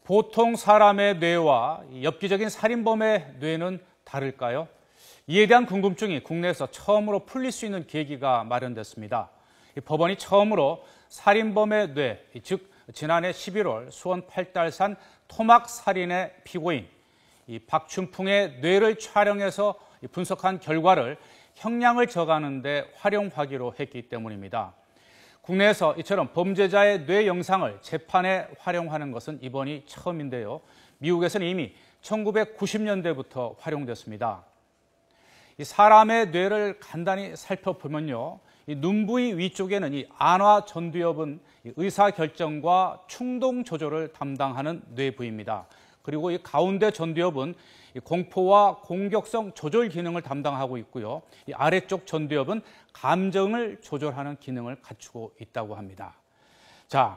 보통 사람의 뇌와 엽기적인 살인범의 뇌는 다를까요? 이에 대한 궁금증이 국내에서 처음으로 풀릴 수 있는 계기가 마련됐습니다. 법원이 처음으로 살인범의 뇌, 즉 지난해 11월 수원 팔달산 토막 살인의 피고인 박춘풍의 뇌를 촬영해서 분석한 결과를 형량을 정하는 데 활용하기로 했기 때문입니다. 국내에서 이처럼 범죄자의 뇌 영상을 재판에 활용하는 것은 이번이 처음인데요. 미국에서는 이미 1990년대부터 활용됐습니다. 이 사람의 뇌를 간단히 살펴보면요. 이 눈 부위 위쪽에는 이 안화 전두엽은 의사결정과 충동 조절을 담당하는 뇌 부위입니다. 그리고 이 가운데 전두엽은 공포와 공격성 조절 기능을 담당하고 있고요. 이 아래쪽 전두엽은 감정을 조절하는 기능을 갖추고 있다고 합니다. 자,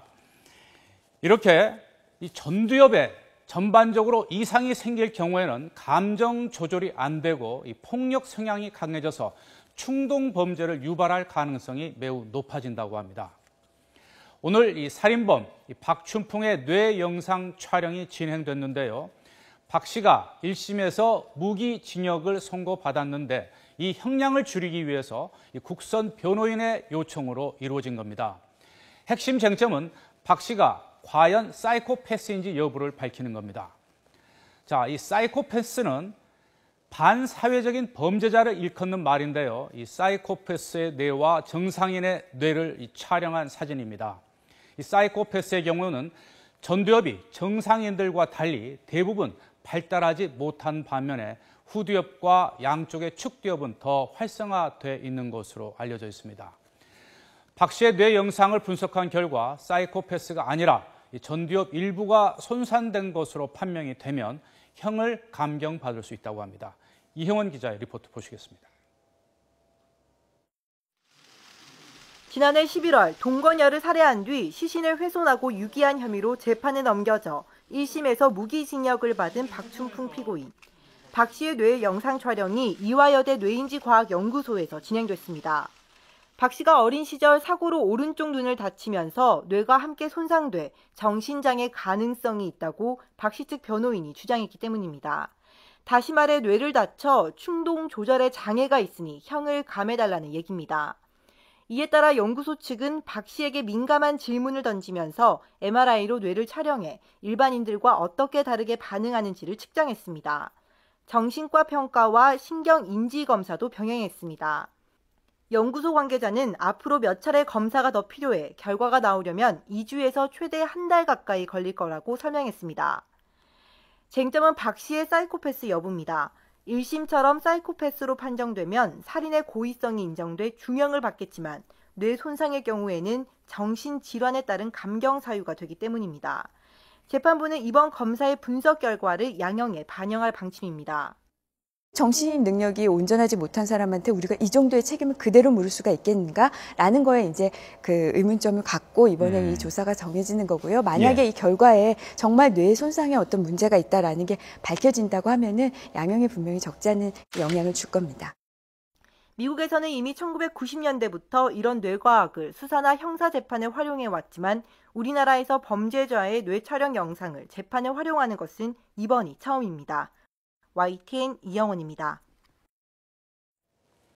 이렇게 이 전두엽에 전반적으로 이상이 생길 경우에는 감정 조절이 안 되고 이 폭력 성향이 강해져서 충동 범죄를 유발할 가능성이 매우 높아진다고 합니다. 오늘 이 살인범 박춘풍의 뇌 영상 촬영이 진행됐는데요. 박 씨가 1심에서 무기징역을 선고받았는데 이 형량을 줄이기 위해서 국선 변호인의 요청으로 이루어진 겁니다. 핵심 쟁점은 박 씨가 과연 사이코패스인지 여부를 밝히는 겁니다. 자, 이 사이코패스는 반사회적인 범죄자를 일컫는 말인데요. 이 사이코패스의 뇌와 정상인의 뇌를 촬영한 사진입니다. 이 사이코패스의 경우는 전두엽이 정상인들과 달리 대부분 발달하지 못한 반면에 후두엽과 양쪽의 측두엽은 더 활성화되어 있는 것으로 알려져 있습니다. 박 씨의 뇌 영상을 분석한 결과 사이코패스가 아니라 전두엽 일부가 손상된 것으로 판명이 되면 형을 감경받을 수 있다고 합니다. 이형원 기자의 리포트 보시겠습니다. 지난해 11월 동거녀를 살해한 뒤 시신을 훼손하고 유기한 혐의로 재판에 넘겨져 1심에서 무기징역을 받은 박춘풍 피고인. 박 씨의 뇌 영상 촬영이 이화여대 뇌인지과학연구소에서 진행됐습니다. 박 씨가 어린 시절 사고로 오른쪽 눈을 다치면서 뇌가 함께 손상돼 정신장애 가능성이 있다고 박 씨 측 변호인이 주장했기 때문입니다. 다시 말해 뇌를 다쳐 충동 조절에 장애가 있으니 형을 감해달라는 얘기입니다. 이에 따라 연구소 측은 박 씨에게 민감한 질문을 던지면서 MRI로 뇌를 촬영해 일반인들과 어떻게 다르게 반응하는지를 측정했습니다. 정신과 평가와 신경인지 검사도 병행했습니다. 연구소 관계자는 앞으로 몇 차례 검사가 더 필요해 결과가 나오려면 2주에서 최대 한 달 가까이 걸릴 거라고 설명했습니다. 쟁점은 박 씨의 사이코패스 여부입니다. 1심처럼 사이코패스로 판정되면 살인의 고의성이 인정돼 중형을 받겠지만 뇌 손상의 경우에는 정신질환에 따른 감경 사유가 되기 때문입니다. 재판부는 이번 검사의 분석 결과를 양형에 반영할 방침입니다. 정신 능력이 온전하지 못한 사람한테 우리가 이 정도의 책임을 그대로 물을 수가 있겠는가라는 거에 이제 그 의문점을 갖고 이번에 이 조사가 정해지는 거고요. 만약에 이 결과에 정말 뇌 손상에 어떤 문제가 있다라는 게 밝혀진다고 하면은 양형에 분명히 적지 않은 영향을 줄 겁니다. 미국에서는 이미 1990년대부터 이런 뇌과학을 수사나 형사 재판에 활용해 왔지만 우리나라에서 범죄자의 뇌 촬영 영상을 재판에 활용하는 것은 이번이 처음입니다. YTN 이영원입니다.